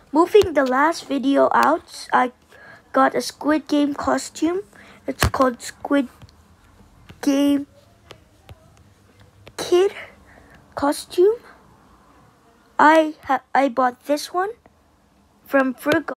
Moving the last video out, I got a Squid Game costume. It's called Squid Game Kid costume. I bought this one from Frugal.